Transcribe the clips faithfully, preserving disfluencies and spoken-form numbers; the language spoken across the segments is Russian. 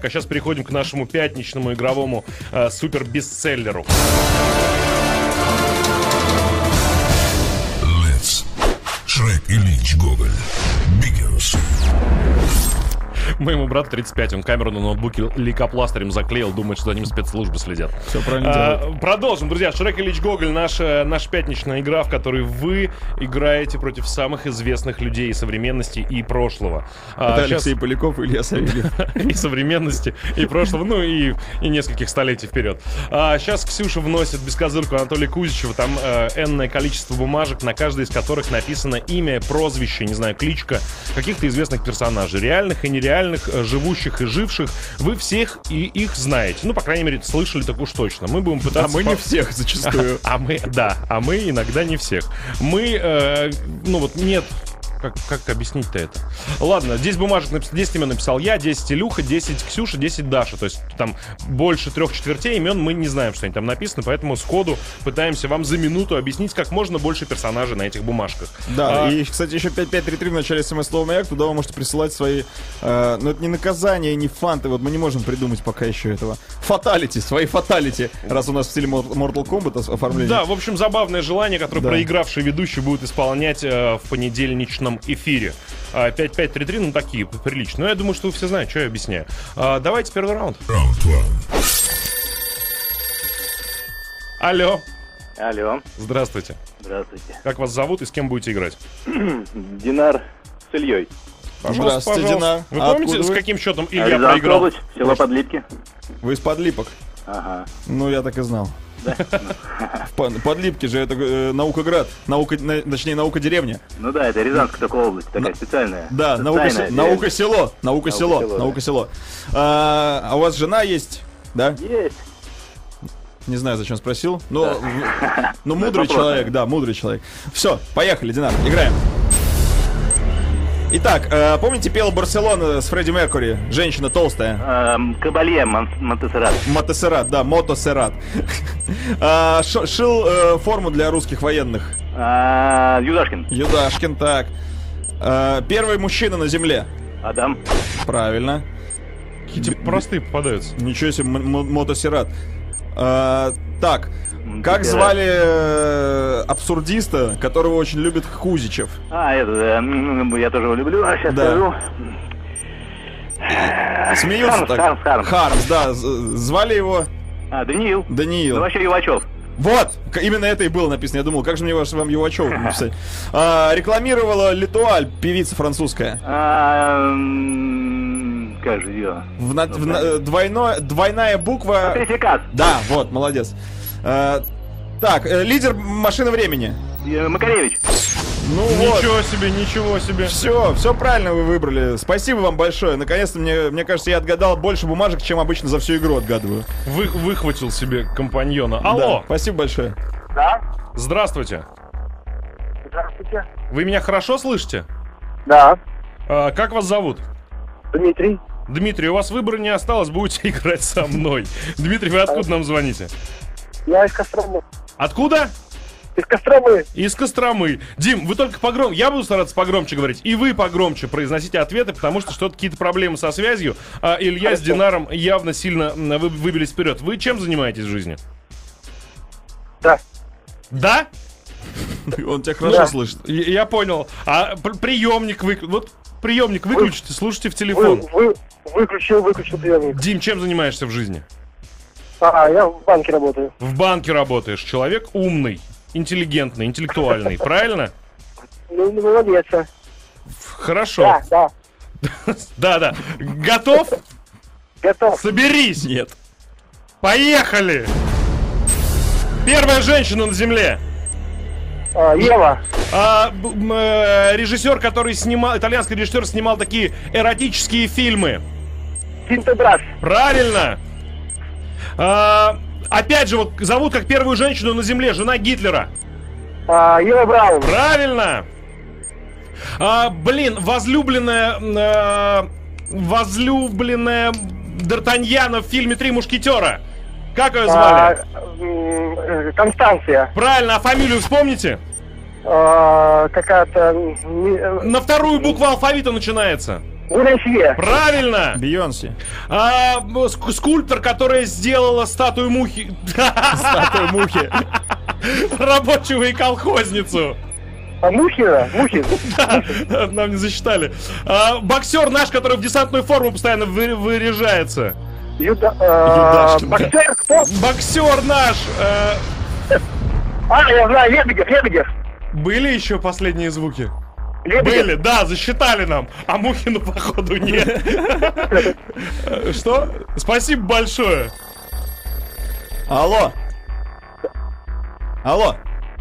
а сейчас переходим к нашему пятничному игровому э, супер-бестселлеру. Let's Шрек и Линч Гоголь Begins. Моему брату тридцать пять, он камеру на ноутбуке лейкопластырем заклеил, думает, что за ним спецслужбы следят. Все правильно а, делает. Продолжим, друзья. Шрек и Линч Гоголь, наша, наша пятничная игра, в которой вы играете против самых известных людей современности и прошлого. Это а, Алексей сейчас... Поляков и Илья Савельев. И современности, и прошлого, ну и, и нескольких столетий вперед. А, сейчас Ксюша вносит бескозырку Анатолия Кузичева. Там э, энное количество бумажек, на каждой из которых написано имя, прозвище, не знаю, кличка каких-то известных персонажей, реальных и нереальных, живущих и живших. Вы всех и их знаете. Ну, по крайней мере, слышали так уж точно. Мы будем пытаться... А мы не всех зачастую. А, а мы, да, а мы иногда не всех. Мы, э, ну вот нет... Как, как объяснить-то это? Ладно, здесь бумажек написал, десять имен написал я, десять Илюха, десять Ксюша, десять Даша. То есть там больше трех четвертей имен мы не знаем, что они там написаны, поэтому сходу пытаемся вам за минуту объяснить как можно больше персонажей на этих бумажках. Да, а... и, кстати, еще пять пять три три в начале смс-слова «Маяк», туда вы можете присылать свои... Э, ну, это не наказания, не фанты, вот мы не можем придумать пока еще этого. Фаталити, свои фаталити, раз у нас в стиле Mortal Kombat оформление. Да, в общем, забавное желание, которое да. проигравший ведущий будет исполнять э, в понедельничном эфире. пять пять три три, ну такие приличные. Но я думаю, что вы все знаете, что я объясняю. А, давайте первый раунд. Раунд один. Алло. Алло. Здравствуйте. Здравствуйте. Как вас зовут и с кем будете играть? Динар с Ильей. Пожалуйста, Здравствуйте, пожалуйста. Динар. Вы А помните, откуда с вы? каким счетом Илья Рязанская проиграл? область, село Подлипки. Вы из Подлипок? Ага. Ну, я так и знал. Да? В Под- Подлипки же это э, Наукоград, наука, на- точнее, наука-деревня. Ну да, это Рязанская такая область, такая специальная. Да, наука, Социальная наука-село, наука-село, Наука-село, да. наука-село. А, а у вас жена есть, да? деревня. Есть. Не знаю, зачем спросил. Но, Да. в- ну, мудрый вопрос, человек, наверное. да, мудрый человек. Все, поехали, Динар, играем. Итак, э, помните, пела Барселона с Фредди Меркури? Женщина толстая. Эм, Кабалье, Мон- Монтессерат. Мотосерат, да, мотосерат. А, ш- Шил э, форму для русских военных. А, Юдашкин. Юдашкин, так. А, Первый мужчина на земле. Адам. Правильно. Какие-то простые попадаются. Ничего себе, м- м- мотосерат. А, Так, как Монтессерат. звали э, абсурдиста, которого очень любит Кузичев? А, это, э, м, я тоже его люблю, а сейчас Да. скажу. Смеются Хармс, так. Хармс, Хармс. Хармс, да. з- Звали его А, Даниил. Даниил. Ну, вообще Ювачев. Вот, к- именно это и было написано. Я думал, как же мне ваш- вам Ювачев написать. А, рекламировала Летуаль, певица французская. А, м, как же ее? В на- в на- двойной- двойная буква. Сертификат. Да, вот, молодец. А, так, э, лидер машины времени. Э, Макаревич. Ну вот. Ничего себе, ничего себе. Все, все правильно вы выбрали. Спасибо вам большое. Наконец-то, мне, мне кажется, я отгадал больше бумажек, чем обычно за всю игру отгадываю. Вы, выхватил себе компаньона. Алло, Да, спасибо большое. Да? здравствуйте. Здравствуйте. Вы меня хорошо слышите? Да. А, как вас зовут? Дмитрий. Дмитрий, у вас выбора не осталось, будете играть со мной. Дмитрий, вы откуда нам звоните? Я из Костромы. Откуда? Из Костромы. Из Костромы. Дим, вы только погромче. Я буду стараться погромче говорить. И вы погромче произносите ответы, потому что что-то какие-то проблемы со связью. А Илья с Динаром явно сильно м, вы, выбились вперед. Вы чем занимаетесь в жизни? Да. Да? Он тебя хорошо Да. слышит. Я, я понял. А пр- приемник вы... Вот приемник выключите, слушайте в телефон. вы, выключил, выключил приемник. Дим, чем занимаешься в жизни? А, я в банке работаю. В банке работаешь. Человек умный, интеллигентный, интеллектуальный. Правильно? Ну, молодец. Хорошо. да. Да, да. Готов? Готов. Соберись. Нет. Поехали! Первая женщина на земле. А, Ева. А, б- м, э, режиссер, который снимал, итальянский режиссер, снимал такие эротические фильмы. Тинтобрас. Правильно. А, опять же, вот зовут как первую женщину на земле, жена Гитлера. А, Ева Браун. Правильно. А, блин, возлюбленная, э, возлюбленная Д'Артаньяна в фильме «Три мушкетера». Как ее звали? А, м, э, Констанция. Правильно, а фамилию вспомните? А, какая-то... м, ми- э, На вторую букву алфавита начинается. Бурасье. Правильно! Бейонсе. А, ск- скульптор, которая сделала статую мухи... Статуя мухи. Рабочего и колхозницу. А Мухина? Мухин. Нам не засчитали. А, боксер наш, который в десантную форму постоянно вы- выряжается. Юда... э, Юдашкин, да. Боксер, кто? Боксер наш. э, А, я знаю, Лебедев, Лебедев. Были еще последние звуки? Лебедев. Были, да, засчитали нам. А Мухину, походу, нет. Э, Что? Спасибо большое. Алло. Алло.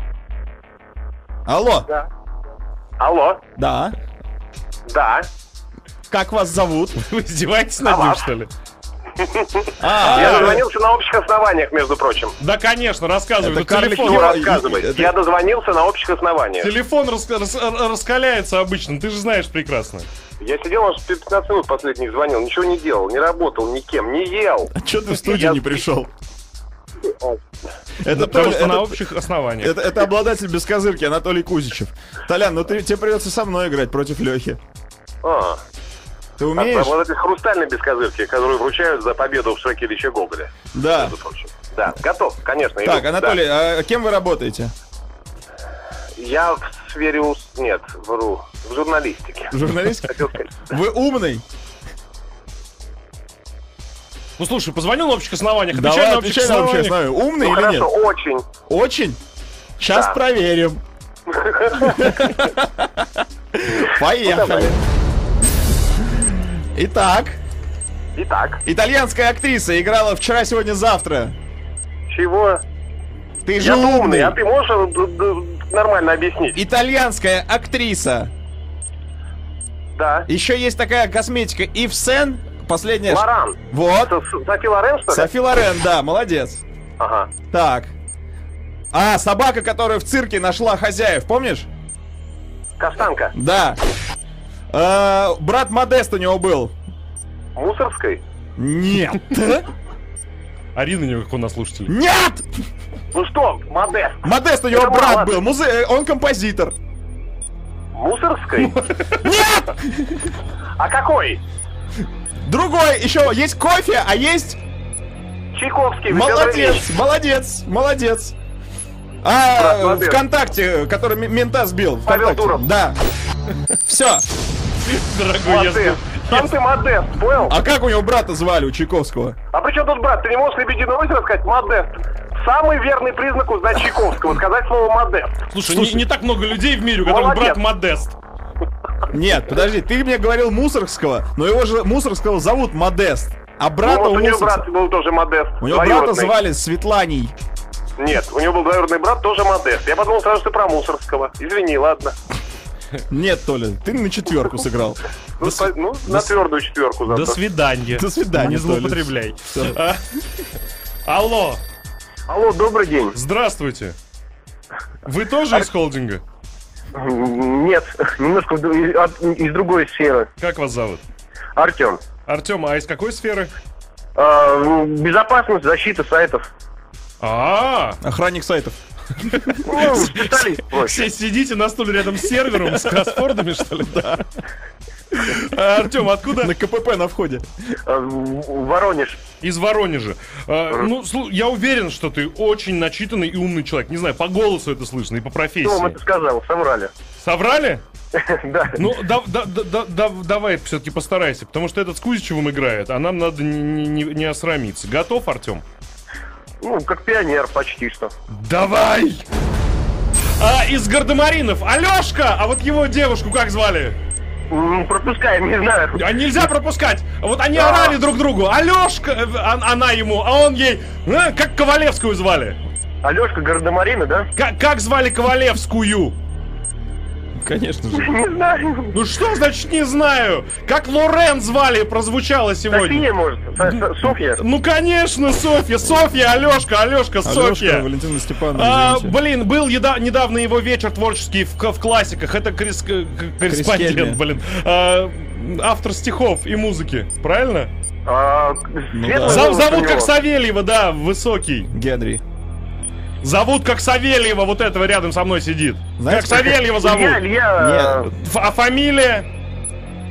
Алло. Алло, Да. да. Как вас зовут? Вы издеваетесь над ним, вас? что ли? А, Я А, дозвонился на общих основаниях, между прочим. Да, конечно, рассказывай. Это Ну, карлик телефон, Ну, Юра, рассказывай. это- Я дозвонился на общих основаниях. телефон рас- рас- раскаляется обычно, ты же знаешь прекрасно. Я сидел, он пятнадцать минут последних звонил, ничего не делал, не работал никем, не ел. а чё ты в студию Я- не пришел? Это, Потому Толя- что на это- общих основаниях. это- это обладатель бескозырки Анатолий Кузичев. Толян, ну ты, тебе придется со мной играть против Лехи. А, Ты умеешь? обладатель хрустальной бескозырки, которую вручают за победу в Шреке Ильича Гоголя. Да. между прочим. Да, готов, конечно. Так, иду. Анатолий, а кем вы работаете? Да. Я в сфере... ус- Нет, вру. В журналистике. Журналист? Хотел сказать. Вы умный? Ну слушай, позвонил на общих основаниях, Давай, отвечай на общих отвечай на общее основаниях. основание. Умный Ну, или хорошо, нет? очень. Очень? Сейчас Да. проверим. Поехали. Итак, Итак, итальянская актриса играла вчера, сегодня, завтра. чего? Ты же Я умный, умный. а ты можешь э, д- д- нормально объяснить? Итальянская актриса. Да. Еще есть такая косметика Ив Сен. Последняя. ш- Лоран. Вот. С- с- Софи Лорен, что ли? Софи Лорен, да, молодец. Ага. Так. А, собака, которая в цирке нашла хозяев, помнишь? Каштанка. Да. Э, брат Модест у него был. Мусорской? Нет. Арина не как у нас слушателей. Нет! Ну что, Модест? Модест у него Это брат мало. был. Музе- э, Он композитор. Мусорской? Нет! А какой? Другой. Еще есть кофе, а есть... Чайковский. Федор Молодец, Ильич. молодец, молодец. Брат А, Модест. ВКонтакте, который м- мента сбил. Павел ВКонтакте. Дуров. Да. Все. Дорогой, я Модест. Сам ты Модест, понял? А как у него брата звали, у Чайковского? А при чем тут брат? Ты не можешь лебединую мысль рассказать? Модест. Самый верный признак узнать Чайковского. Сказать слово Модест. Слушай, Не, не так много людей в мире, у которых Молодец. брат Модест. Нет, подожди, ты мне говорил Мусоргского, но его же Мусоргского зовут Модест. А брата Ну, у вот у него Мусоргского... брат был тоже Модест. У него брата двоюродный. звали Светланий. Нет, у него был двоюродный брат, тоже Модест. Я подумал сразу, что ты про Мусоргского. Извини, ладно. Нет, Толя, ты на четверку сыграл. Ну, спа- ну, на твердую четверку До зато. свидания. До свидания, Не Толя. злоупотребляй. Всё. А, Алло, Алло, добрый день. здравствуйте. Вы тоже из холдинга? Нет, немножко в ду- из от- из другой сферы. Как вас зовут? Артем. Артем, а из какой сферы? А, безопасность, защита сайтов. А, Охранник сайтов. Ну, специалист. все сидите на стуле рядом с сервером, с кроссфордами, что ли? Да. Артем, откуда? На КПП на входе. А, в- Воронеж. Из Воронежа. А, ну, слу- я уверен, что ты очень начитанный и умный человек. Не знаю, по голосу это слышно и по Кто вам профессии. это сказал? Соврали. Соврали? Да. Ну, да, да, да, да, да, давай все-таки постарайся, потому что этот с Кузичевым играет, а нам надо не, не, не осрамиться. Готов, Артем? Ну, как пионер почти что. Давай! А, из Гардемаринов. Алешка! А вот его девушку как звали? М, Пропускаем, не знаю. А нельзя пропускать. Вот они орали друг другу. Алешка, э, а- она ему, а он ей. э, Как Ковалевскую звали? Алешка Гардемарина, да? Как, как звали Ковалевскую? Конечно же. Не знаю. Ну что значит не знаю? Как Лорен звали, прозвучало сегодня. София, может? Со- Со- Софья? Ну конечно, Софья, Софья, Алешка, Алешка, Алешка, Софья. Валентина Степановна, А, извините. блин, был еда- недавно его вечер творческий в, в классиках. Это коррес- к- к- корреспондент, Кельми. блин. А, автор стихов и музыки, правильно? А, светлый да. Зов- волос у зовут него. как Савельева, да, высокий. Генри. Зовут как Савельева, вот этого рядом со мной сидит. Знаете, как Савельева зовут. Илья, Илья, Нет. Ф- а фамилия?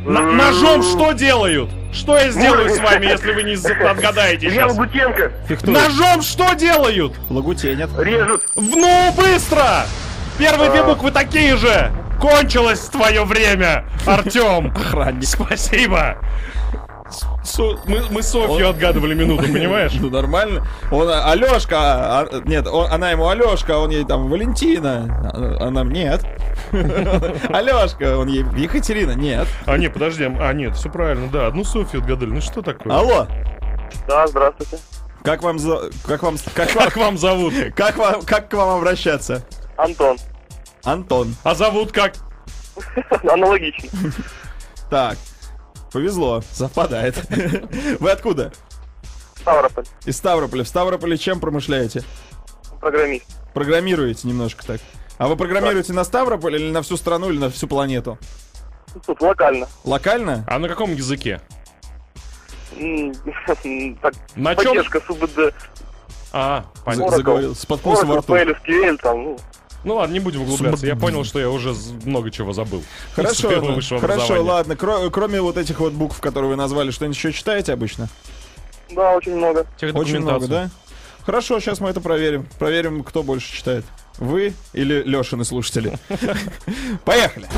На- ножом что делают? Что я сделаю с вами, если вы не з- отгадаете Илья сейчас? Лагутенко. Ножом что делают? Лагутенят. Режут. В- Ну, быстро! Первые две буквы такие же! Кончилось твое время, Артем! Охранник. Спасибо! Со- мы, мы Софью отгадывали минуту, понимаешь? Ну, нормально. Он, а, Алешка, а, а, нет, он- она ему Алешка, а он ей там Валентина. А, Она нет. Алешка, он ей Екатерина, нет. А, нет, подожди, а, нет, все правильно, да, одну Софью отгадали, ну что такое? Алло, Да, здравствуйте. как вам, за- как вам, как вам, Как вам зовут? как вам, как к вам обращаться? Антон. Антон. А зовут как? Аналогично. Так, повезло, совпадает. Вы откуда? Ставрополь. Из Ставрополя. В Ставрополе чем промышляете? Программист. Программируете немножко так. А вы программируете на Ставрополь или на всю страну, или на всю планету? Тут локально. Локально? А на каком языке? М, так, На чем? Поддержка СУБД. А, За- понятно. Заговорил, с подкусом во Oracle, рту. пи эл, эс кью эль, там, ну, Ну ладно, не будем углубляться. Я понял, что я уже з- много чего забыл. С Хорошо, первого высшего хорошо, образования. ладно. Кро- кроме вот этих вот букв, которые вы назвали, что-нибудь еще читаете обычно? да, очень много. Очень много, Техдокументацию. да? Хорошо, сейчас мы это проверим. Проверим, кто больше читает. Вы или Лешины слушатели? Поехали.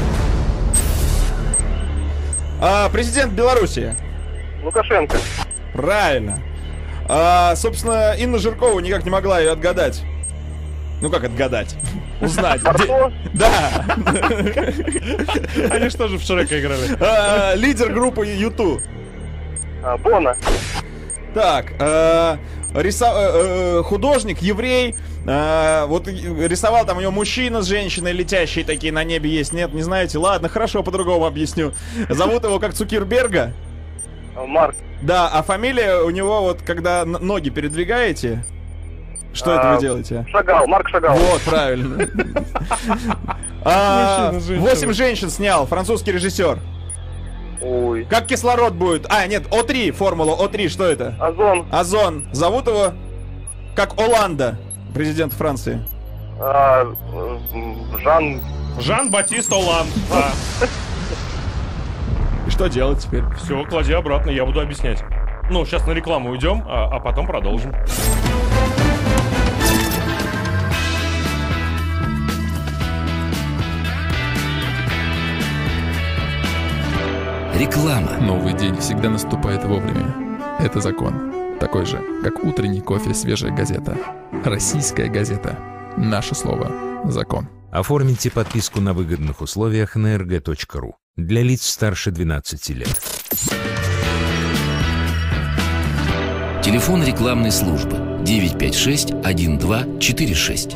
А, президент Беларуси. Лукашенко. Правильно. А, собственно, Инна Жиркова никак не могла ее отгадать. Ну как отгадать? Узнать. Барто. Да. Они что же в Шрека играли? А, Лидер группы Юту. а, Бона. Так, э, риса- э, э, художник, еврей, э, вот рисовал там у него мужчина с женщиной, летящие такие на небе есть, нет, не знаете? Ладно, хорошо, по-другому объясню. Зовут его как Цукерберга, а, Марк. да, а фамилия у него вот, когда н- ноги передвигаете, что это А, вы делаете? Шагал. Марк Шагал. Вот, правильно. А, Мужчина, женщина. Восемь женщин снял, французский режиссер. Ой. Как кислород будет? А, нет, О три, формула О три, что это? Озон. Озон. Зовут его как Оланда, президент Франции. а, м, Жан. Жан-Батист Оланд. Да. И что делать теперь? Все, клади обратно, я буду объяснять. Ну, сейчас на рекламу уйдем, а, а потом продолжим. Реклама. Новый день всегда наступает вовремя. Это закон. Такой же, как утренний кофе, свежая газета. Российская газета. Наше слово. Закон. Оформите подписку на выгодных условиях на эр гэ точка ру для лиц старше двенадцати лет. Телефон рекламной службы девять пять шесть один два четыре шесть.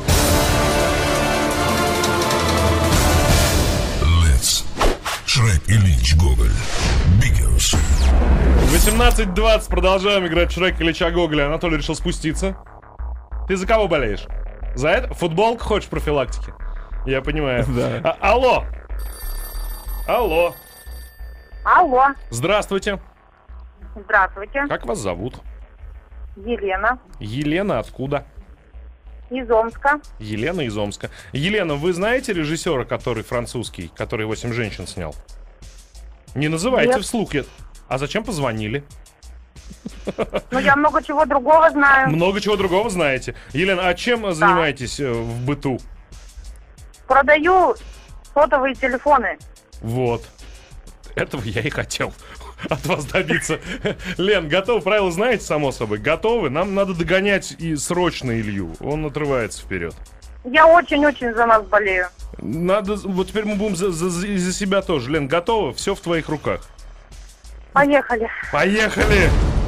Let's. Шрек и Линч Гоголь. Биггерс. восемнадцать двадцать, продолжаем играть в Шрека Ильича Гоголя. Анатолий решил спуститься. Ты за кого болеешь? За это? Футболку хочешь профилактики? Я понимаю. Да. А- алло! Алло! Алло, Здравствуйте. здравствуйте. Как вас зовут? Елена Елена откуда? из Омска. Елена из Омска. Елена, вы знаете режиссера, который французский, который «Восемь женщин» снял? Не называйте Нет. вслух. я- А зачем позвонили? Ну, я много чего другого знаю. Много чего другого знаете. Елена, а чем э, занимаетесь э, в быту? Продаю сотовые телефоны. Вот. Этого я и хотел от вас добиться. Лен, готовы? Правила знаете, само собой? Готовы? Нам надо догонять и срочно Илью. Он отрывается вперед. Я очень-очень за нас болею. Надо... Вот теперь мы будем за, за, за- за себя тоже. Лен, готова? Все в твоих руках. Поехали. Поехали!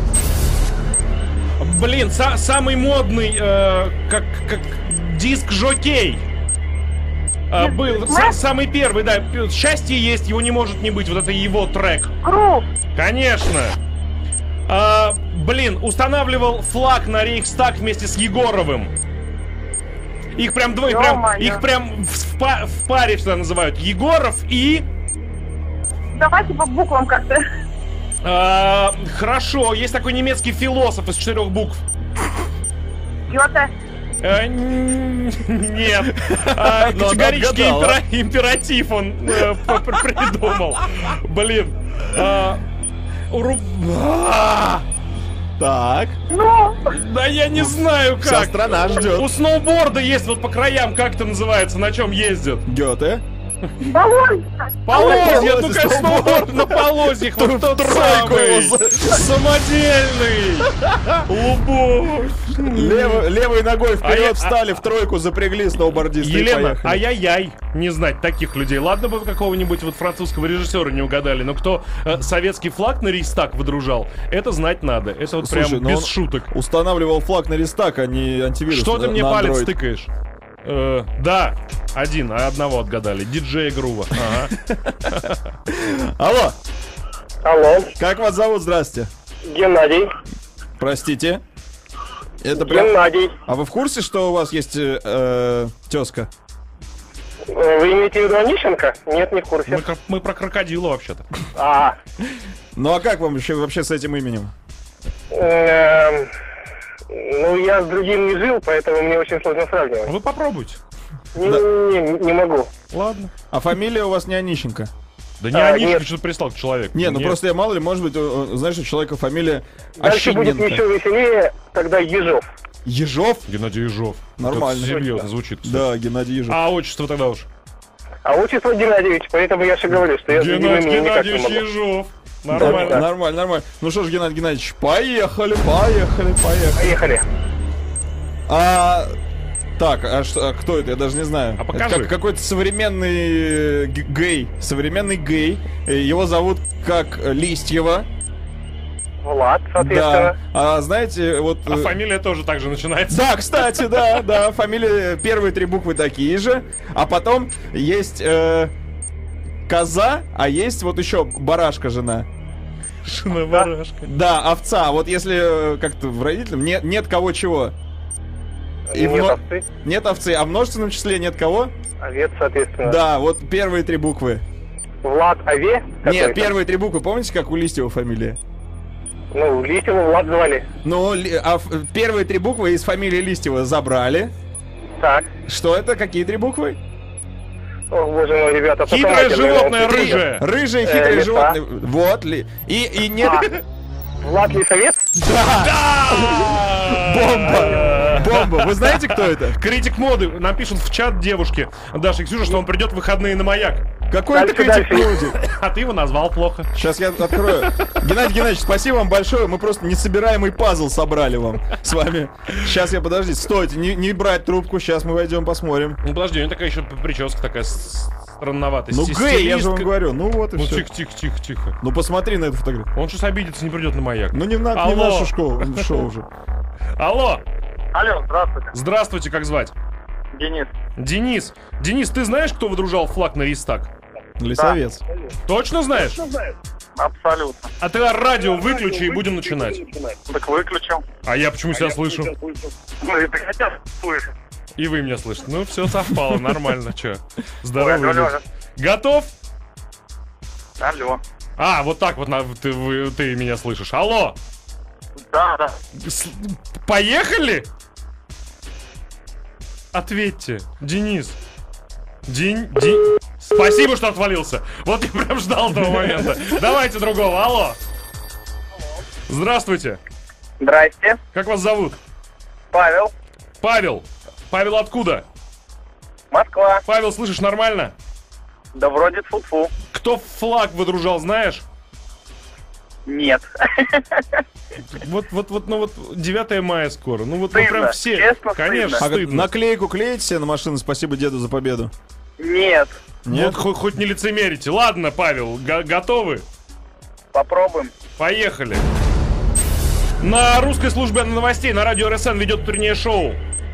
Блин, са- самый модный, э, как, как диск Жокей. А, Диск был Мэп? са- самый первый, да. Счастье есть, его не может не быть. Вот это его трек. Круг. Конечно. А, блин, устанавливал флаг на Рейхстаг вместе с Егоровым. Их прям двое, прям, Ё-моё. их прям в, в па- в паре всегда называют. Егоров и... Давайте по буквам как-то. а, хорошо, есть такой немецкий философ из четырех букв. Гёте. Э, н- Нет. А, Но она Категорический отгадала. импера- императив он э, п- п- придумал. Блин. А, уру- А, Так, Да я не знаю вся как. страна ждет. У сноуборда есть вот по краям, как это называется, на чем ездят? Гёте. Полозья, ну Полозья, как сноуборд на полозьях, вот тот тройку самый. его за- Самодельный. Лубов. Лево- левой ногой А я- вперед встали, в тройку запрягли сноубордисты и Елена, поехали. ай-яй-яй, не знать таких людей. Ладно бы какого-нибудь вот французского режиссера не угадали, но кто э, советский флаг на Рейхстаг выдружал, это знать надо. Это вот Слушай, прям ну без он шуток. Устанавливал флаг на Рейхстаг, а не антивирус. Что ты на мне палец Android. тыкаешь? Э, да, один, а одного отгадали. Диджея Грува. Ага. Алло, Алло, как вас зовут? Здрасте. Геннадий. Простите. Это прям... Геннадий. А вы в курсе, что у вас есть э, э, тезка? Э, Вы имеете в виду Онищенко? Нет, не в курсе. Мы, как- мы про крокодила вообще-то. А, Ну а как вам вообще, вообще с этим именем? эм, ну я с другим не жил, поэтому мне очень сложно сравнивать. Вы попробуйте. Не, не, не могу. Ладно. А фамилия у вас не Онищенко? Да не А, они, нет. что-то пристал к человеку. Не, ну Нет. просто я мало ли, может быть, э, э, знаешь, у человека фамилия Дальше будет Ощиненко. еще веселее, когда Ежов. Ежов? Геннадий Ежов. Нормально. Это серьезно звучит, кстати. Да, Геннадий Ежов. А отчество тогда уж? А отчество Геннадьевич, поэтому я же говорю, что я с другим Геннадий именем никак не Геннадьевич могу. Ежов. Да, Нормально. Нормально, нормально. Ну что ж, Геннадий Геннадьевич, поехали, поехали, поехали. Поехали. А, так, а, что, а кто это? Я даже не знаю. А Это покажи. как- какой-то современный э, г- гей. Современный гей. Э, Его зовут как э, Листьева. Влад, Да. соответственно. А знаете, вот... А э, фамилия тоже так же начинается. Да, кстати, да, да, фамилия, первые три буквы такие же, а потом есть э, коза, а есть вот еще барашка жена. Шина-барашка. Да, овца, вот если э, как-то в родителям нет, нет кого чего. И в Нет мно- овцы, Нет овцы, а в множественном числе нет кого? овец, соответственно. Да, вот первые три буквы. Влад, ове? Нет, какой-то? первые три буквы, помните, как у Листьева фамилия? Ну, Листьева Влад звали. Ну, ли- а ф- первые три буквы из фамилии Листьева забрали. Так. Что это? Какие три буквы? Ох, боже мой, ребята. Хитрое посылайте, животное, наверное, рыжее. Рыжие Э, хитрые лиса. животные. Вот ли. И, и нет... А. Влад Лисовец? Бомба! Бомба! Вы знаете, кто это? Критик моды. Нам пишут в чат девушки, Даша и Ксюша, что он придет в выходные на маяк. Какой это Дальше, критик дальше. моды? А ты его назвал плохо. Сейчас я открою. Геннадий Геннадьевич, спасибо вам большое. Мы просто несобираемый пазл собрали вам с вами. Сейчас я, подождите, стойте, не, не брать трубку. Сейчас мы войдем, посмотрим. Ну подожди, у него такая еще прическа такая с- странноватая. Ну, Сти- гей, я же вам стилистка. говорю. Ну вот и Ну все. тихо, тихо, тихо, тихо. Ну посмотри на эту фотографию. Он сейчас обидится, не придет на маяк. Ну не в, на- не в Алло. нашу школу, шоу уже. Алло, Алло, здравствуйте. здравствуйте, как звать? Денис. Денис. Денис, ты знаешь, кто выдружал флаг на Рейхстаг? Лесовец. Точно знаешь? Абсолютно. А ты радио выключи и будем начинать. Так выключил. А я почему себя слышу? Ну, и ты хотел слышать. И вы меня слышите. Ну, все совпало, нормально. Че? Ой, Здорово. алло, алло. Готов? Алло. А, вот так вот на- ты, вы- ты меня слышишь. Алло! Да, да. С- Поехали? Ответьте, Денис. День, День. Спасибо, что отвалился. Вот я прям ждал этого момента. Давайте другого. Алло. Здравствуйте. Здрасте. Как вас зовут? Павел. Павел. Павел откуда? Москва. Павел, слышишь нормально? Да вроде тьфу-тьфу. Кто флаг выдружал, знаешь? Нет. Вот, вот, вот, ну вот девятое мая скоро. Ну вот, ну Стыдно. прям все. Честно, Конечно, стыдно. А стыдно. наклейку клеите себе на машину? Спасибо деду за победу. Нет. Нет? Вот хоть, хоть не лицемерите. Ладно, Павел, го- готовы? Попробуем. Поехали. На русской службе новостей на радио эр эс эн ведет утреннее шоу.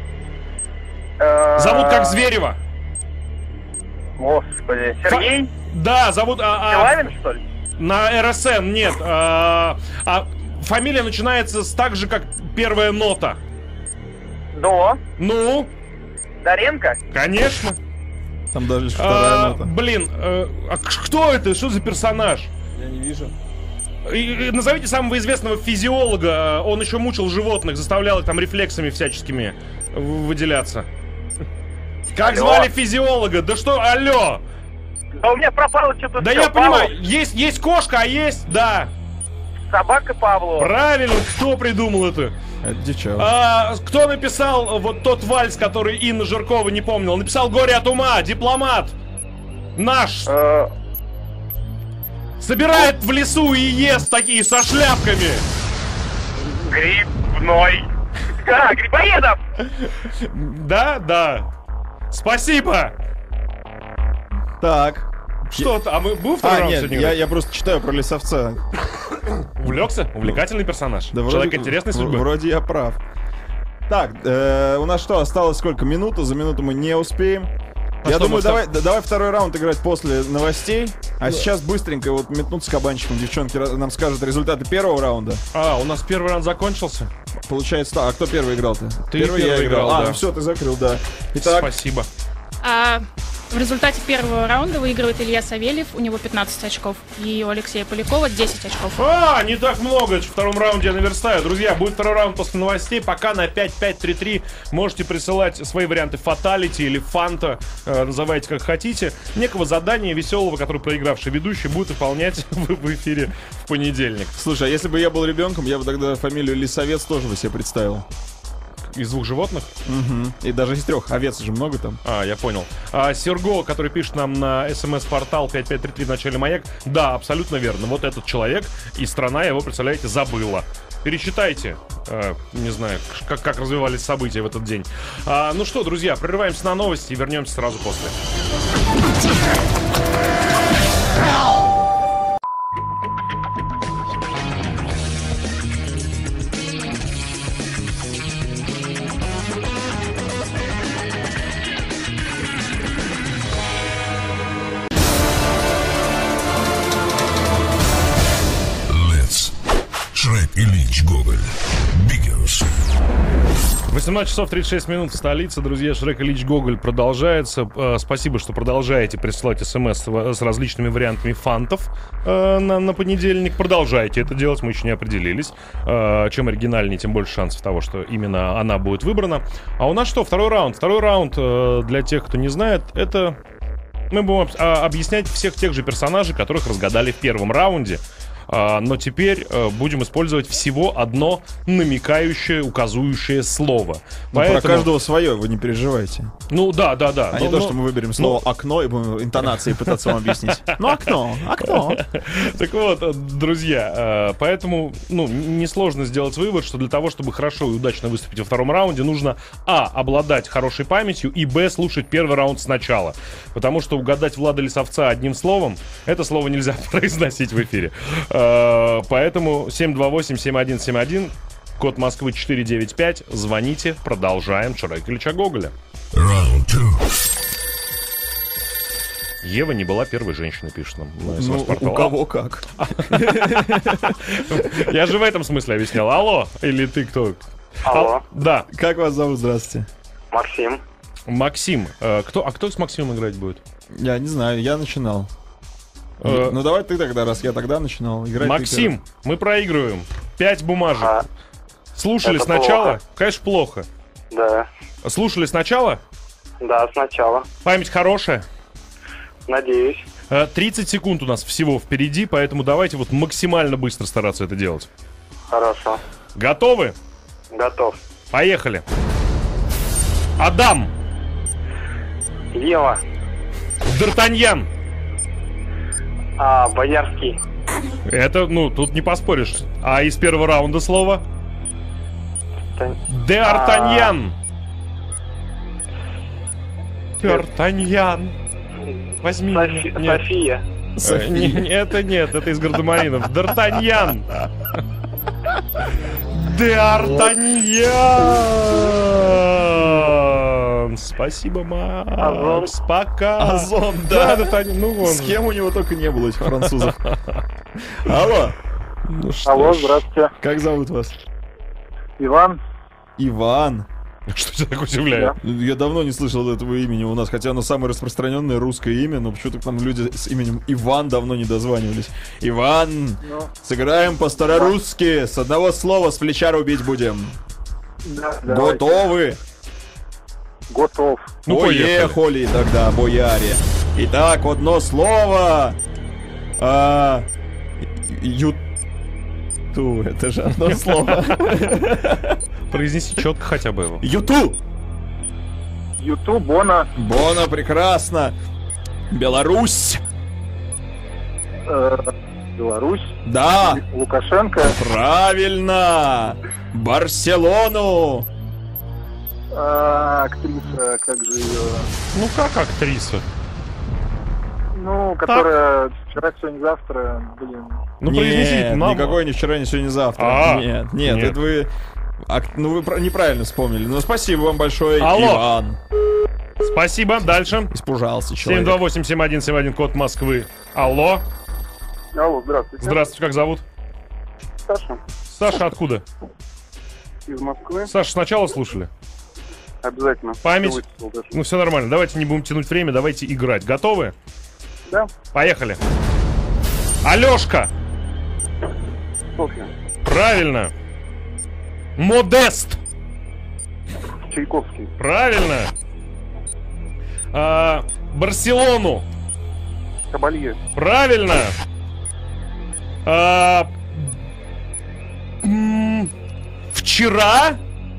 Зовут как Зверева. Господи. Сергей? Да, зовут... а- а- Силавин, что ли? на эр эс эн, нет. А, а фамилия начинается с так же, как первая нота. До. Ну, Доренко? конечно. Там даже лишь вторая А, нота. блин, э, а к- кто это? Что за персонаж? Я не вижу. И- и назовите самого известного физиолога. Он еще мучил животных, заставлял их там рефлексами всяческими в- выделяться. Как Алло. звали физиолога? Да что, алло! Да у меня пропало что-то. Да всё, я Павлов. понимаю, есть, есть кошка, а есть, да. Собака Павлова. Правильно, кто придумал это? Это дичава. А, кто написал вот тот вальс, который Инна Жиркова не помнила? Написал «Горе от ума», дипломат. Наш. Э, Собирает в лесу и ест такие со шляпками. Грибной. А, Грибоедов. Да, да. Спасибо. Так. Что-то, а мы был второй А, раунд нет, сегодня я, играть? я просто читаю про лесовца. Увлекся? Увлекательный персонаж. Да Человек вроде- интересной в- судьбы. Вроде я прав. Так, э, у нас что, осталось сколько? Минуту? За минуту мы не успеем. А Я что, думаю, мы давай, да- давай второй раунд играть после новостей. А сейчас быстренько вот метнуться кабанчиком. Девчонки ра- нам скажут результаты первого раунда. А, у нас первый раунд закончился. Получается, так, а кто первый играл-то? Ты первый я первый играл. играл, А, да. ну все, ты закрыл, да. Итак, Спасибо. А в результате первого раунда выигрывает Илья Савельев, у него пятнадцать очков, и у Алексея Полякова десять очков. А, не так много. В втором раунде я наверстаю. Друзья, будет второй раунд после новостей. Пока на пять пять три три можете присылать свои варианты фаталити или фанта. Э, называйте как хотите. Некого задания веселого, которое проигравший ведущий будет выполнять в, в эфире в понедельник. слушай, а если бы я был ребенком, я бы тогда фамилию Лисовец тоже бы себе представил. Из двух животных? Угу. И даже из трех. Овец же много там. А, я понял. А, Серго, который пишет нам на смс-портал пять пять три три в начале «Маяк». Да, абсолютно верно. Вот этот человек, и страна его, представляете, забыла. Пересчитайте, э, не знаю, как, как развивались события в этот день. А, ну что, друзья, прерываемся на новости и вернемся сразу после. Let's. Шрек и Линч Гоголь. Биггерс. восемнадцать часов тридцать шесть минут в столице, друзья. Шрек и Линч Гоголь продолжается. Э, Спасибо, что продолжаете присылать смс с с различными вариантами фантов э, на, на понедельник. Продолжайте это делать, мы еще не определились. Э, Чем оригинальнее, тем больше шансов того, что именно она будет выбрана. А у нас что? Второй раунд. Второй раунд, э, для тех, кто не знает, это... Мы будем об- а, объяснять всех тех же персонажей, которых разгадали в первом раунде. А, но теперь а, будем использовать всего одно намекающее, указующее слово. Ну, Поэтому- про каждого свое, вы не переживайте. Ну да, да, да. А Ну, не то, ну, что мы выберем слово «окно» и будем интонацией пытаться вам объяснить. Ну, окно, окно. Так вот, э, друзья, э, поэтому, ну, н- несложно сделать вывод, что для того, чтобы хорошо и удачно выступить во втором раунде, нужно а. обладать хорошей памятью и б. слушать первый раунд сначала. Потому что угадать Влада Лисовца одним словом, это слово нельзя произносить в эфире. Э, Поэтому семь два восемь семь один семь один, код Москвы четыре девять пять, звоните, продолжаем Шрека Ильича Гоголя. Round two. Ева не была первой женщиной, пишет нам на Ну, смс-портал. у кого как. Я же в этом смысле объяснял. Алло, или ты кто? Алло. А, да, Как вас зовут? Здравствуйте. Максим. Максим. Э, кто, а кто с Максимом играть будет? Я не знаю, я начинал. Э, Ну давай ты тогда, раз я тогда начинал. Играть ты Максим, мы проигрываем. Пять бумажек. А, Слушали это сначала? плохо. Конечно, плохо. да. Слушали сначала? Да, сначала. Память хорошая. Надеюсь. Э, тридцать секунд у нас всего впереди, поэтому давайте вот максимально быстро стараться это делать. Хорошо. Готовы? Готов. Поехали. Адам. Ева. Д'Артаньян. А, Боярский. Это, ну, тут не поспоришь. А из первого раунда слово? Тань- Д'Артаньян. Д'Артаньян. Возьми Софи- меня. Нет. София. Э, не- не, это нет, это из Гардемаринов. Д'Артаньян. Д'Артаньян. Спасибо, Озон. Макс. Пока. Озон, да. Д'Артаньян. Ну, вон. С кем у него только не было этих французов. Алло, Ну, что Алло, ж. здравствуйте. как зовут вас? Иван. Иван. Что тебя так удивляет? Я давно не слышал этого имени у нас, хотя оно самое распространенное русское имя, но почему-то к нам люди с именем Иван давно не дозванивались. Иван, Ну. сыграем по-старорусски, с одного слова с плеча рубить будем. Да, Готовы? Готов. Ну, поехали. Поехали тогда, бояре. Итак, одно слово. А, юту. Это же одно слово. Произнеси четко хотя бы его. Юту. Юту, Бона. Бона, прекрасно. Беларусь. Э, Беларусь. Да. Лукашенко. Правильно. Барселону. А, актриса, как же ее... Ну как актриса? Ну, которая вчера, сегодня, завтра, блин. Ну, нет, произнесите нам. никакой ни вчера, ни сегодня, ни завтра. А, нет, нет, нет. это вы... ак- Ну, вы про- неправильно вспомнили. Ну, спасибо вам большое, Алло. Иван. Спасибо, дальше. Испужался семь человек. два восемь семь один семь один, код Москвы. Алло. Алло, здравствуйте. Здравствуйте, как зовут? Саша. Саша, откуда? Из Москвы. Саша, сначала слушали? Обязательно. Память? Выстрел даже. Ну, все нормально. Давайте не будем тянуть время, давайте играть. Готовы? Да. Поехали. Алешка. Софья. Правильно. Модест. Чайковский. Правильно. А, Барселону. Кабалье. Правильно. А, м, вчера?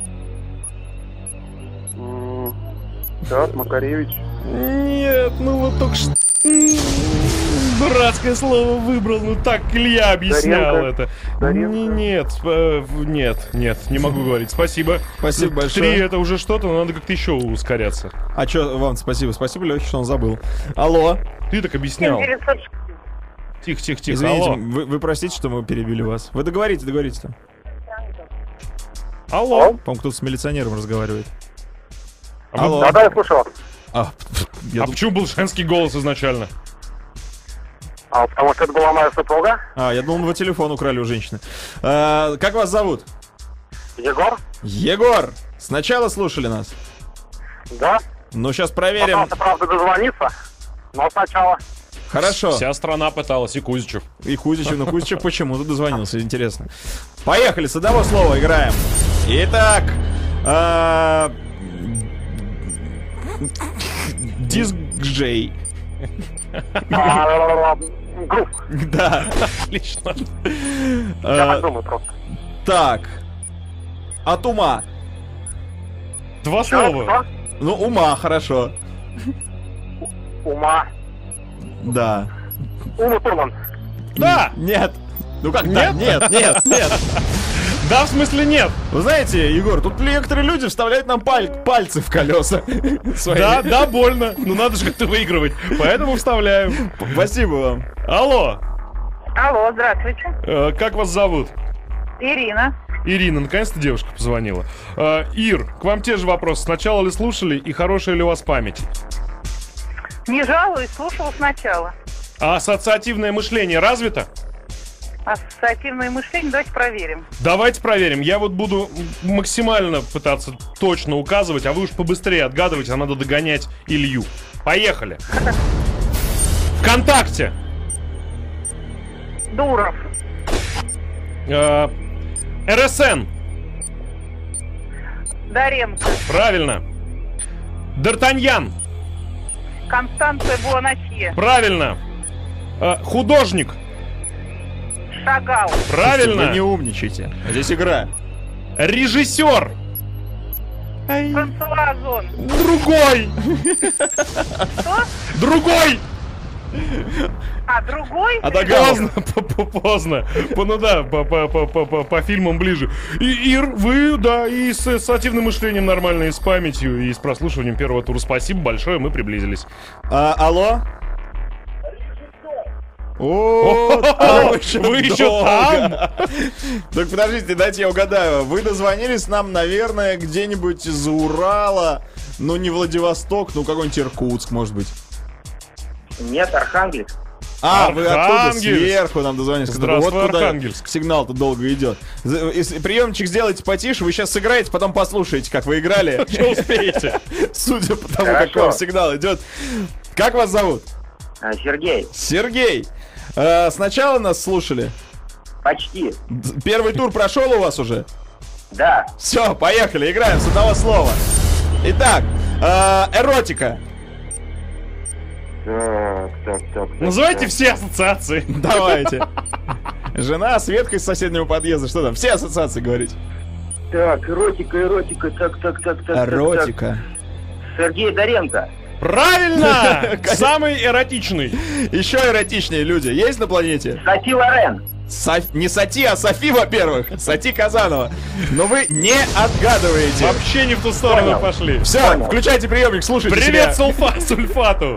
М, Да, Макаревич. Нет, ну вот только что... м, Дурацкое слово выбрал, ну так Илья объяснял Доренко. это. Доренко. Н- Нет, э, нет, нет, не могу говорить. Спасибо. Спасибо большое. Три это уже что-то, но надо как-то еще ускоряться. А чё, вам спасибо, спасибо, Лёхе, что он забыл. Алло. Ты так объяснял. семь девятьсот. Тихо, тихо, тихо. Извините, Алло. вы, вы простите, что мы перебили вас. Вы договорите, договорите там. Алло. По-моему, кто-то с милиционером разговаривает. А вы- Алло. Да, да, я слушаю вас. А, я А дум- почему был женский голос изначально? А, потому что это была моя супруга. а, я думал, вы телефон украли у женщины. А, как вас зовут? Егор. Егор. Сначала слушали нас. Да. Ну, сейчас проверим. Пытался, правда, дозвониться. Но сначала. Хорошо. Вся страна пыталась, и Кузичев. И Кузичев, ну Кузичев почему-то дозвонился, интересно. Поехали, с одного слова играем. Итак, а, диск-джей. А, Грув. Да. Отлично. Я А, так думаю просто. Так. От ума. Два Что? слова. Ну, ума, хорошо. Ума. Да. Ума Турман. Да! Нет. Ну как, да? Нет, нет, нет. Да, в смысле нет. Вы знаете, Егор, тут некоторые люди вставляют нам паль- пальцы в колеса. свои. Да, да, больно. Ну надо же как-то выигрывать. Поэтому вставляем. Спасибо вам. Алло. Алло, здравствуйте. Э, Как вас зовут? Ирина. Ирина, наконец-то девушка позвонила. Э, Ир, к вам те же вопросы. Сначала ли слушали и хорошая ли у вас память? Не жалуюсь, слушала сначала. А ассоциативное мышление развито? Ассоциативное мышление, давайте проверим. Давайте проверим. Я вот буду максимально пытаться точно указывать, а вы уж побыстрее отгадывайте, а надо догонять Илью. Поехали. ВКонтакте. Дуров. Э, РСН. Доренко. Правильно. Д'Артаньян. Констанция Буанасье. Правильно. Э, Художник. Шагал. Правильно. Вы не умничайте. Здесь игра. Режиссер. Франсуа Озон. Другой. Что? Другой. А, другой? А догадался. Поздно, по- по- поздно. По- Ну да, по, по, по, по, по- по фильмам ближе. И, Ир, вы, да, и с ассоциативным мышлением нормально, и с памятью, и с прослушиванием первого тура. Спасибо большое, мы приблизились. А, алло? О, О, вы еще там? Так подождите, дайте я угадаю. Вы дозвонились нам, наверное, где-нибудь из Урала, но не Владивосток, ну какой-нибудь Иркутск, может быть. Нет, Архангельск. А, вы оттуда Архангельск. сверху нам дозвонились. Здравствуй, вот куда Архангельск. сигнал-то долго идет. За- если приемчик сделайте потише, вы сейчас сыграете, потом послушаете, как вы играли. Что успеете? Судя по тому, Хорошо. как вам сигнал идет. Как вас зовут? Сергей. Сергей. Э, Сначала нас слушали. Почти. Д- Первый тур прошел у вас уже? Да. Все, поехали, играем с одного слова. Итак, э, эротика. Так, так, так. Называйте все ассоциации. Давайте. Жена Светка из соседнего подъезда. Что там? Все ассоциации говорить. Так, эротика, эротика, так, так, так, так. Эротика. Сергей Доренко. Правильно! Самый эротичный. Еще эротичнее люди есть на планете? Софи Лорен. Соф... Не Сати, а Софи, во-первых. Сати Казанова. Но вы не отгадываете. Вообще не в ту сторону пошли. Все, включайте приемник, слушайте Привет, себя. сульфа, сульфату.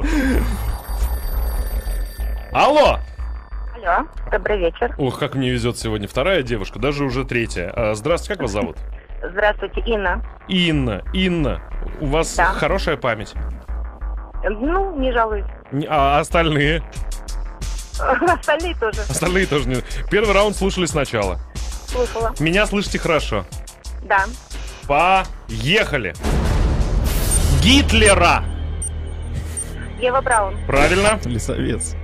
Алло. Алло, добрый вечер. Ух, как мне везет сегодня вторая девушка, даже уже третья. А, здравствуйте, как вас зовут? Здравствуйте, Инна. Инна, Инна. У вас Да. хорошая память. Ну, не жалуюсь. Не- А остальные? Остальные тоже. Остальные тоже не... Первый раунд слушали сначала. Слушала. Меня слышите хорошо. Да. Поехали. Гитлера. Ева Браун. Правильно. Лисовец.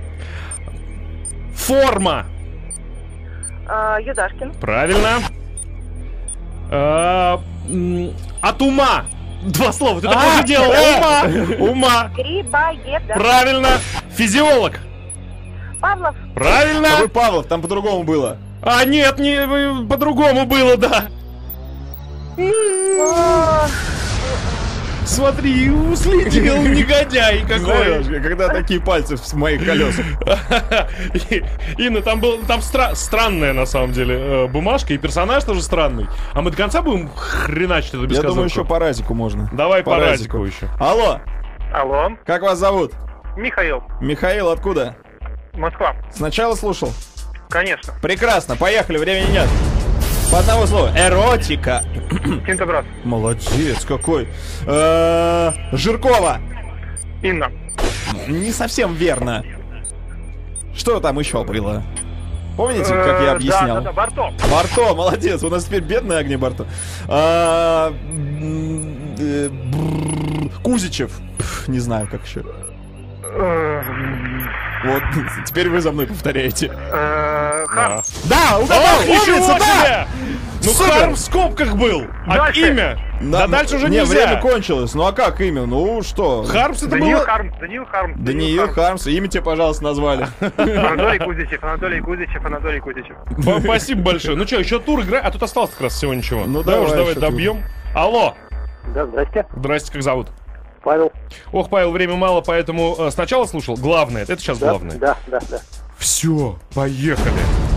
Форма. Э, Юдашкин. Правильно. А, м, От ума. Два слова. Ты такое же делал. Ума. Ума. Грибоеда. Правильно. Физиолог. Павлов. Правильно. Какой Павлов? Там по-другому было. А нет, не вы- по-другому было, да. О, Смотри, уследил, негодяй Знаешь, какой. когда такие пальцы в моих колесах. И- Инна, там был там стра- странная на самом деле э, бумажка, и персонаж тоже странный. А мы до конца будем хреначить эту Я бескозырку? думаю, еще по разику можно. Давай по, по разику. разику. еще. Алло, Алло. как вас зовут? Михаил. Михаил, откуда? Москва. Сначала слушал? Конечно. Прекрасно, поехали, времени нет. По одному слову. Эротика. Тинтобрас. Молодец какой. Э, Жиркова. Инна. Не совсем верно. Что там еще было? Помните, как я Э, объяснял? Да, да, да, Барто. Барто, молодец. У нас теперь бедный Агни Барто. А, м, э, бррр, Кузичев. Пф, Не знаю, как еще. Э, Вот, теперь вы за мной повторяете. э, Ха- Да, угадал, О, ничего умница, да! себе! Ну, Супер! Харм в скобках был. А Дальше. имя? Да, ну, дальше уже не, нельзя. время кончилось. Ну а как имя? Ну что? Хармс это Даниил было... Хармс. Даниил Хармс. Даниил Хармс. Имя тебе, пожалуйста, назвали. Анатолий Кузичев. Анатолий Кузичев. Анатолий Кузичев. П- Спасибо большое. Ну что, еще тур играть? А тут осталось как раз всего ничего. Ну, давай давай уж, давай еще тур. добьем. Алло. Да, здрасте. Здрасте, как зовут? Павел. Ох, Павел, время мало, поэтому э, сначала слушал. Главное, это сейчас главное. Да, да, да. Все, поехали.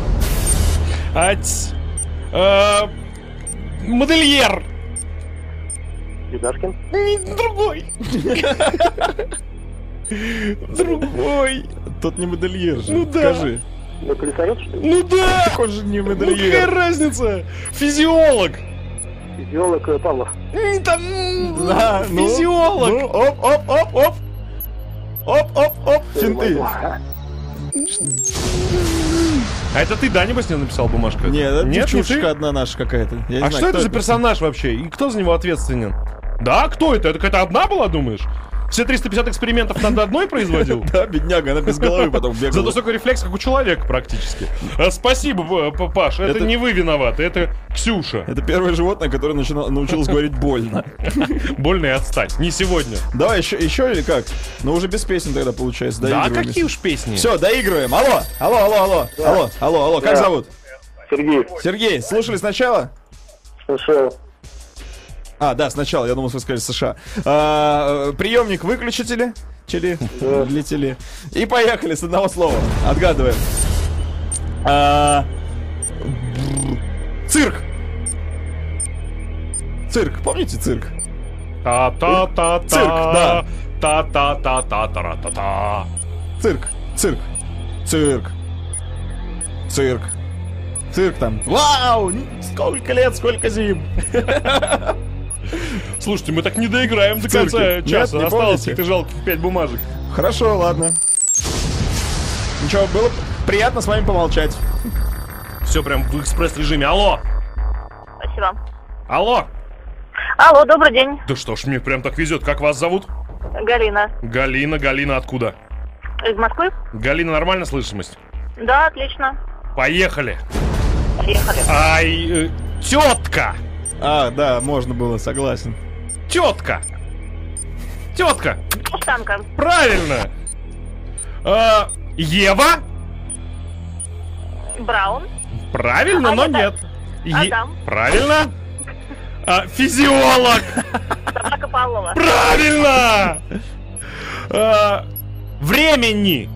Ать. Э, Модельер. Юдашкин. Другой. Другой. Тот не модельер же. Ну да. Скажи. Ну, Колесарев, что ли? Ну да. Так он же не Ну какая модельер. разница? Физиолог. Физиолог э, Павлов. М, Там м, Да, ну, физиолог. Ну, оп, оп, оп, оп. Оп, оп, оп, финты. А это ты, да, небось, не написал бумажку? Нет, это Нет, не девчушка ты? одна наша какая-то. Я не А знаю, что это кто за персонаж вообще? И кто за него ответственен? Да, кто это? Это какая-то одна была, думаешь? Все триста пятьдесят экспериментов над одной производил? Да, бедняга, она без головы потом бегала. Зато столько рефлекс, как у человека практически. А, Спасибо, П- П- Паш. Это, Это- не вы виноваты, это Ксюша. Это первое животное, которое начина- научилось говорить больно. Больно и отстать. Не сегодня. Давай, еще, еще или как? Ну, уже без песен тогда получается. Да, доигрываем. какие уж песни. Все, доигрываем. Алло, алло, алло, алло. Алло, алло, алло, как Да. зовут? Сергей. Сергей, слушали сначала? Слушаю. А, да, сначала, я думал, вы сказали США. А, э, приемник выключите ли? Чили? Летели. И поехали с одного слова. Отгадываем. А, бр- Цирк. Цирк. Помните цирк? Та-та-та-та. Цирк, да. Та-та-та-та-та-та-та. Цирк. Цирк. Цирк. Цирк. Цирк там. Вау! Сколько лет, сколько зим. Слушайте, мы так не доиграем до Цирки. конца Нет, часа. не Осталось помните? каких-то жалких пять бумажек. Хорошо, ладно. Ничего, было приятно с вами помолчать. Все прям в экспресс-режиме. Алло! Спасибо. Алло! Алло, добрый день. Да что ж, мне прям так везет. Как вас зовут? Галина. Галина. Галина откуда? Из Москвы? Галина, нормальная слышимость? Да, отлично. Поехали. Поехали. Ай, э, тетка. А, да, можно было, согласен. Тетка. Тетка. Мустанка. Правильно. А, Ева? Браун. Правильно, А но это- нет. Е- Адам. Правильно. А, физиолог. Собака Павлова. Правильно. А, времени.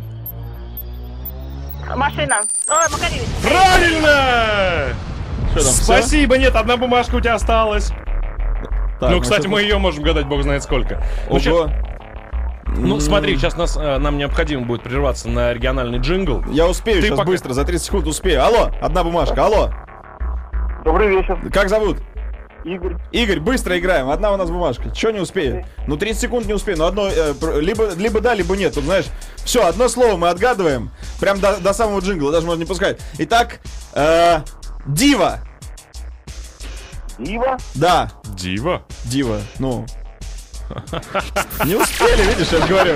Машина. Ой, Макаревич. Правильно. Что там, всё? Спасибо, нет, одна бумажка у тебя осталась. Так, ну, кстати, что мы тут? ее можем гадать, бог знает сколько. Ну, щас- Ого. ну, смотри, сейчас нас, э, нам необходимо будет прерваться на региональный джингл. Я успею Ты сейчас пока- быстро, за тридцать секунд успею. Алло, одна бумажка, алло. Добрый вечер. Как зовут? Игорь. Игорь, быстро играем. Одна у нас бумажка. Че не успею? Ну, тридцать секунд не успею. Но одно, э, пр- либо, либо да, либо нет. Тут, знаешь, все, одно слово мы отгадываем. Прям до, до самого джингла, даже можно не пускать. Итак, э, Дива. Дива? Да, Дива. Дива. Ну. Не успели, видишь, я же говорю.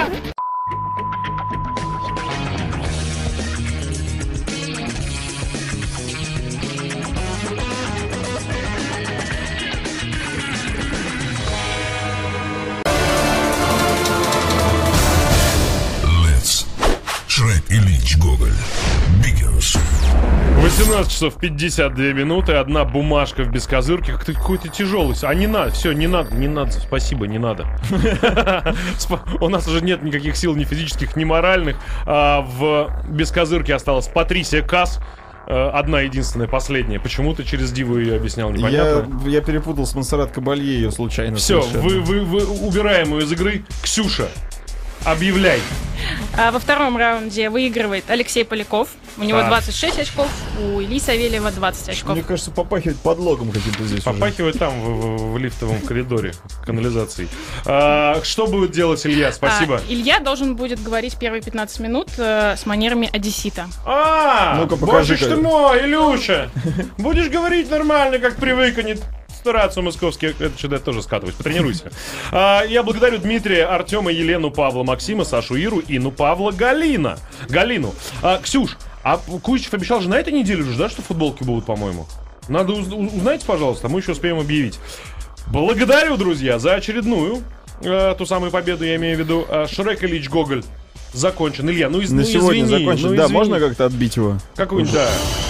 Let's. Шрек и Линч Гоголь. Begins. восемнадцать часов пятьдесят две минуты, одна бумажка в бескозырке. Как ты какой-то тяжелый. А не надо, все, не надо, не надо, спасибо, не надо. Спа- У нас уже нет никаких сил ни физических, ни моральных. А в бескозырке осталась Патрисия Касс. э, Одна единственная, последняя. Почему ты через Диву ее объяснял, Я, непонятно. я перепутал с Монсеррат Кабалье ее случайно. Все, совершенно. вы, вы, вы убираем ее из игры. Ксюша, объявляй. А во втором раунде выигрывает Алексей Поляков. У него Так. двадцать шесть очков, у Ильи Савельева двадцать очков. Мне кажется, попахивает подлогом каким-то здесь уже. Попахивает там, в, в- в лифтовом коридоре канализации. А, что будет делать Илья? Спасибо. А, Илья должен будет говорить первые пятнадцать минут э, с манерами одессита. А, Ну-ка, боже покажи-ка. ж ты мой, Илюша! Будешь говорить нормально, как привык, а не стараться московский. Это что-то тоже скатывать. Потренируйся. А, я благодарю Дмитрия, Артема, Елену, Павла, Максима, Сашу, Иру, Ину, Павла, Галина. Галину. А, Ксюш, а Кузичев обещал же на этой неделе уже, да, что футболки будут, по-моему? Надо уз- у- узнайте, пожалуйста, мы еще успеем объявить. Благодарю, друзья, за очередную э, ту самую победу, я имею в виду. э, Шрек Ильич Гоголь закончен. Илья, ну, из, На ну сегодня извини, закончить. ну Да, извини. можно как-то отбить его? Какую-нибудь, да.